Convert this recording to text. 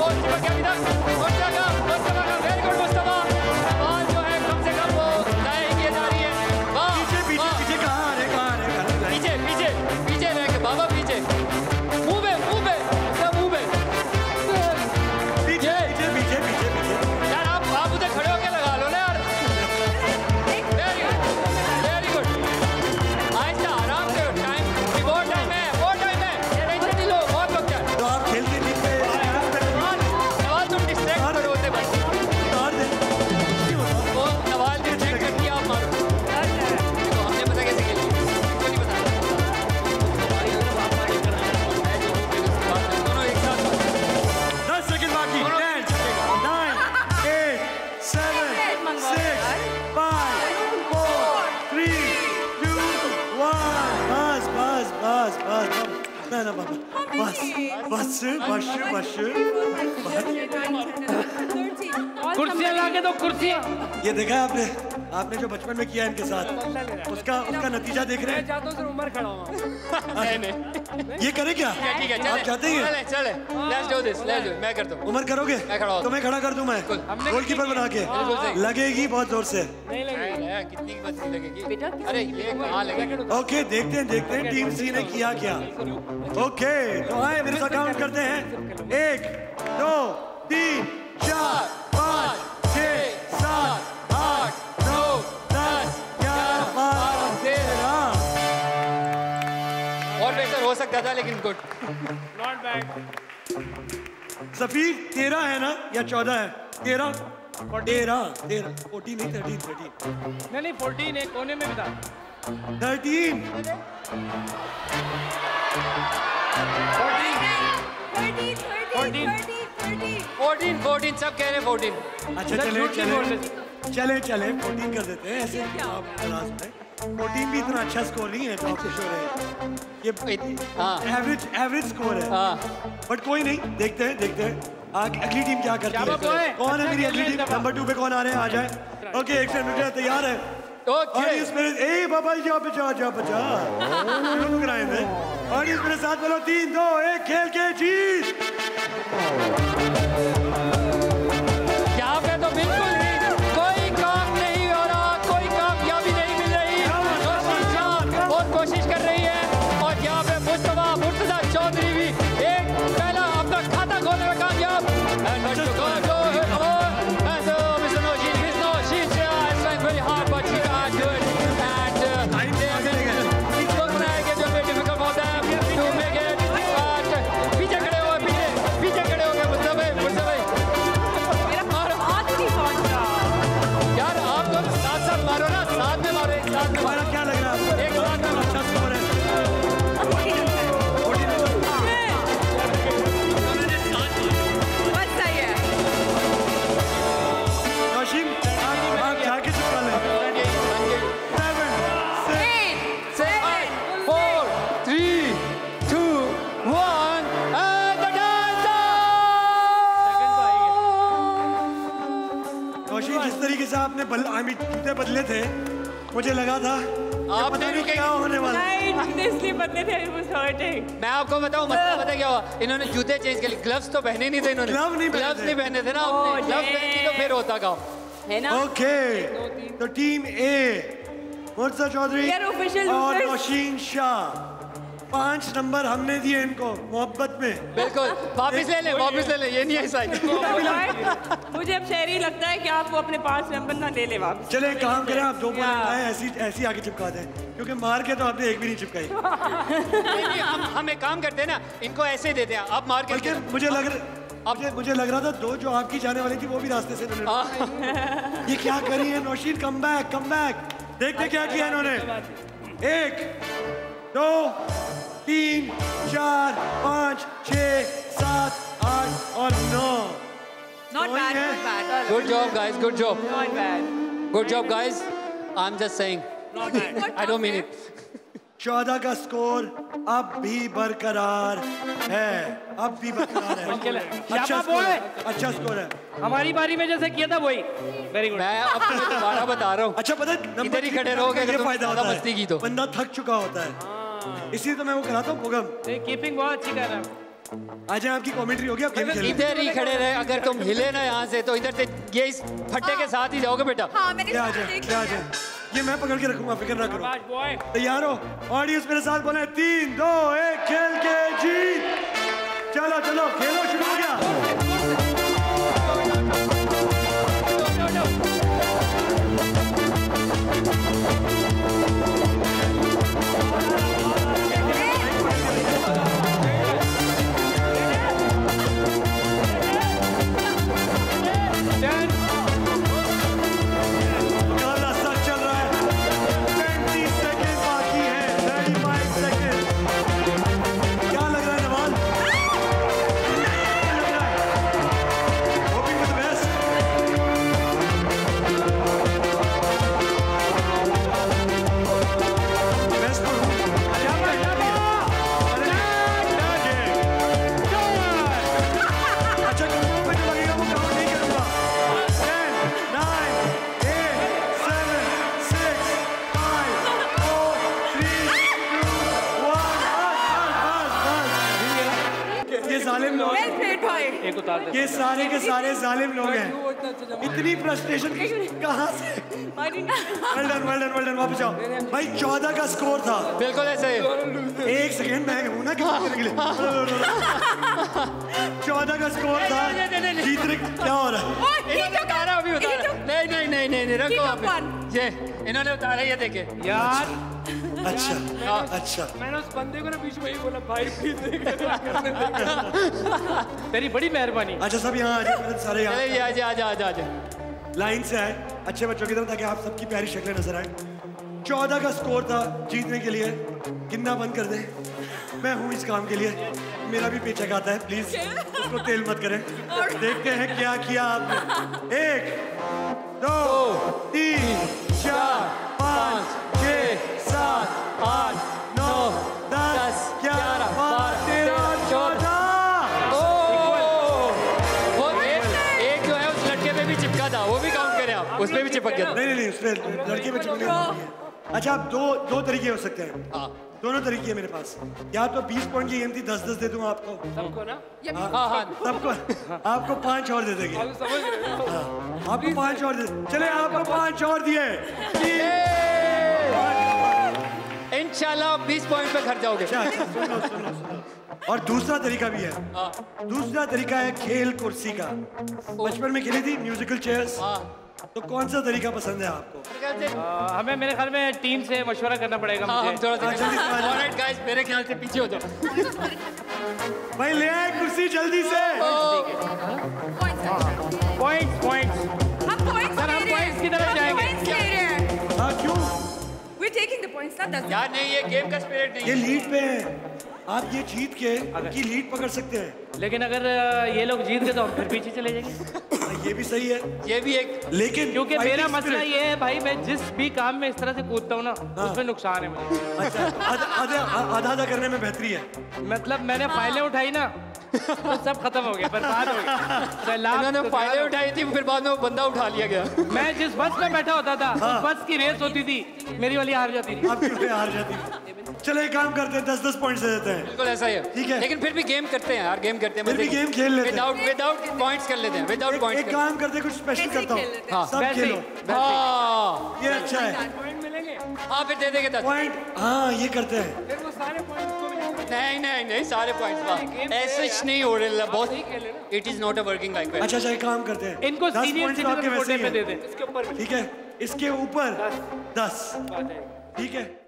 चिपक गया इधर, मुस्तफा का वेरी गुड मुस्तफा। बॉल जो है कम से कम वो दाएं की जा रही है। वाह पीछे कहाँ पीछे रह के बाबा पीछे, मुंह पे सब मुंह पे। पीछे यार आप उधर खड़े होके लगा लो ना यार। वेरी गुड आहिस्ता आराम से। टाइम बहुत टाइम है टेंशन नहीं लो, बहुत वक्त है। तो आप खेलते नहीं थे नवाज तुम डिस्ट्रैक्ट करो होते बस। वो नवाज डिस्ट्रैक्ट कर दिया आप मारो। देखो हमने पता कैसे खेली, इसको नहीं पता। दोनों एक साथ 10 सेकंड बाकी। 10 9 8 7 6 5 4 3 2 1 बस ना बाबा बस कुर्सियां लाके दो कुर्सियां। ये देखा है आपने जो बचपन में किया इनके साथ, उसका नतीजा देख रहे हैं। चाहता हूँ उमर खड़ा हुआ। ये करे क्या? ठीक है आप चाहते हैं? चले लेट्स डू दिस, मैं करता हूँ। उमर करोगे? मैं खड़ा हूँ। तो मैं खड़ा कर दूं मैं गोलकीपर बना के। लगेगी बहुत जोर से। नहीं लगेगी। कितनी की मछली लगेगी? अरे ये कहाँ लगेगी? ओके देखते हैं टीम सी ने किया क्या। ओके तो आए मेरे साथ काउंट करते हैं। 1 2 3 4 5 6 7 8 9 10 11 12 13। और बेहतर हो सकता था लेकिन गुड। Not bad. सफीर 13 है ना या 14 है? 13 14 नहीं 13 नहीं 14 है, कोने में भी था। 13 14 सब कह रहे हैं 14। अच्छा चले 14 कर देते हैं ऐसे। आप क्लास में 14 भी इतना अच्छा स्कोर नहीं है जो आपको शो रहे। ये एवरेज स्कोर है। बट कोई नहीं, देखते हैं अगली टीम क्या करती है। कौन है मेरी अगली टीम? नंबर 2 पे कौन आ रहे हैं? आ जाए। ओके एक सेकंड तैयार है। ऑडियंस मेरे बाबा जा बचा ऑडियंस मेरे साथ बोलो 3 2 1 खेल के जीत। यहाँ पे तो बिल्कुल भी कोई काम नहीं हो रहा, कोई कामयाबी नहीं मिल रही। बहुत कोशिश कर रही है और यहाँ पे मुर्तजा चौधरी भी एक पहला अपना खाता खोलने में कामयाब। तुम्हारा क्या लग रहा है? एक बात में अच्छा स्कोर है। नौशीन आप जाके चुका लें। 7 6 4 3 2 1 नौशीन जिस तरीके से आपने जूते बदले थे, मुझे लगा था आपने भी क्या होने वाला। इसलिए बदले थे। मैं आपको बताऊं मतलब पता क्या हुआ, इन्होंने जूते चेंज कर लिए, ग्लव्स तो पहने नहीं थे इन्होंने। ग्लव्स नहीं पहने थे ना आपने। ग्लव्स पहनती तो फिर होता काम है ना। ओके तो टीम ए मुर्तजा चौधरी और नौशीन शाह 5 नंबर हमने दिए इनको मोहब्बत में। बिल्कुल वापस ले ले ये नहीं ऐसा। मुझे अब शहरी लगता है कि आप वो अपने 5 नंबर ना ले ले वापस। चले एक काम करें, आप 2 पॉइंट आए ऐसी आगे चिपका दें, क्योंकि मार के तो आपने एक भी नहीं चिपकाई। हम एक काम करते हैं ना, इनको ऐसे देते हैं आप मार के। मुझे लग रहा था 2 जो आपकी जाने वाली थी वो भी रास्ते से ये क्या करी है नौशीन? कम बैक देखते क्या किया इन्होंने। 1 2 3 4 5 6 7 8 और 9। Not bad. Good job guys, good job. Not bad. Good job guys. I'm just saying. Not bad. I don't mean it. 14 का स्कोर अब भी बरकरार है। अच्छा स्कोर है। हमारी बारी में जैसे किया था वही। Very good. मैं अब दोबारा बता रहा हूँ। अच्छा पता है इधर ही खड़े रहोगे ये फायदा होता है, मस्ती की तो बंदा थक चुका होता है, इसलिए तो मैं वो कराता हूँ। कीपिंग बहुत अच्छी कर रहा है। आज आपकी कमेंट्री होगी, आप गेम खेलें। इधर ही खड़े रहे, अगर तुम हिले ना यहाँ से तो इधर से ये इस फट्टे के साथ ही जाओगे बेटा। हाँ, मैंने आ जाए, ये मैं पकड़ के रखूंगा, फिक्र ना करो। तैयार हो? ऑडियंस मेरे साथ बोले 3, 2, 1 खेल के जीत। चलो चलो खेलो, शुरू हो गया। ये सारे के सारे जालिम लोग हैं। इतनी फ्रस्ट्रेशन कहाँ से? वेल डन, वापस जाओ भाई। 14 का स्कोर था। बिल्कुल ऐसे। एक सेकेंड मैं हूँ ना के लिए। 14 का स्कोर था। जीतने क्या हो रहा है? अभी उतारा। नहीं रखो आप। ये इन्होंने उतारा, ये देखे यार। अच्छा मैंने उस बंदे को ना बीच में ही बोला भाई प्लीज तेरी बड़ी मेहरबानी। अच्छा सब यहाँ आ जाए, सारे यहाँ आजा लाइन से आए अच्छे बच्चों की तरफ, ताकि आप सबकी प्यारी शक्लें नजर आए। 14 का स्कोर था जीतने के लिए। गिनना बंद कर दें, मैं हूँ इस काम के लिए। मेरा भी पेचक आता है, प्लीज उसको तेल मत करें। देखते हैं क्या किया आपने। 1, 2, 3, 4, 5, 6, 7, 8, 9, 10, 11, 12, 13, 14। वो एक जो है उस लड़के पे भी चिपका था, वो भी काउंट करें आप। उस पे भी चिपक गया। नहीं उस पे लड़के पे चिपक। अच्छा आप दो तरीके हो सकते हैं। दोनों तरीके हैं मेरे पास। या तो 20 पॉइंट की गेम थी, 10 दे दूं आपको सबको ना। हाँ सबको। आपको 5 और दे देंगे। आपको 5 और दे, चले आपको 5 और दिए। इंशाल्लाह 20 पॉइंट पे खर्च जाओगे। सुनो। और दूसरा तरीका भी है। दूसरा तरीका है खेल कुर्सी का। बचपन में खेली थी म्यूजिकल चेयर्स। तो कौन सा तरीका पसंद है आपको? हमें मेरे ख्याल में टीम से मशवरा करना पड़ेगा मुझे। ऑलराइट गाइस, मेरे ख्याल से पीछे हो जाओ। भाई ले आए कुर्सी जल्दी से। पॉइंट्स हम पॉइंट्स की तरफ जाएंगे। हाँ क्यों? We're taking the points, not that. यार नहीं, ये गेम का स्पिरिट नहीं। ये लीड पे है, आप ये जीत के उनकी लीड पकड़ सकते हैं। लेकिन अगर ये लोग जीत गए तो हम फिर पीछे चले जाएंगे। ये भी सही है, ये भी एक। लेकिन क्योंकि मेरा मसला ये है भाई, मैं जिस भी काम में इस तरह से कूदता हूँ ना, उसमें नुकसान है मुझे। अच्छा आधा करने में बेहतरी है। मतलब मैंने फाइलें उठाई ना तो सब खत्म हो गया, बर्बाद हो गया। इन्होंने फाइलें उठाई थी, फिर बाद में वो बंदा उठा लिया गया। मैं जिस बस में बैठा होता था, उस बस की रेस होती थी, मेरी वाली हार जाती थी। आपकी हार जाती थी। चलो एक काम करते हैं, 10-10 पॉइंट्स दे देते हैं। बिल्कुल ऐसा ही है। ठीक है, लेकिन फिर भी गेम करते हैं यार, गेम करते हैं। फिर भी गेम खेल लेते हैं। विदाउट पॉइंट्स कर लेते हैं। विदाउट पॉइंट्स एक काम करते हैं, कुछ स्पेशल करता हूँ। सब खेलो। हाँ ये अच्छा है। पॉइंट मिलेंगे। हाँ फिर दे देंगे 10 पॉइंट। हाँ ये करते हैं। फिर वो सारे पॉइंट्स को नहीं सारे पॉइंट्स ऐसे नहीं हो रहे boss. It is not a working like that. अच्छा एक काम करते हैं, इनको 10 सीनियर पॉइंट्स आपके वैसे ही में दे दें। ठीक है, इसके ऊपर 10। ठीक है।